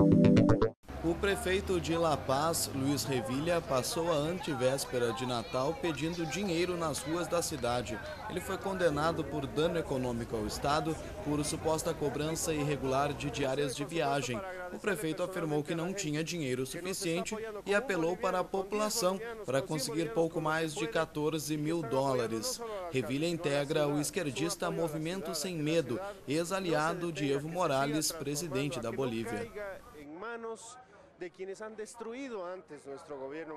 O prefeito de La Paz, Luiz Revilla, passou a antevéspera de Natal pedindo dinheiro nas ruas da cidade. Ele foi condenado por dano econômico ao Estado por suposta cobrança irregular de diárias de viagem. O prefeito afirmou que não tinha dinheiro suficiente e apelou para a população para conseguir pouco mais de 14 mil dólares. Revilla integra o esquerdista Movimento Sem Medo, ex-aliado de Evo Morales, presidente da Bolívia. De quienes han destruido antes nuestro gobierno.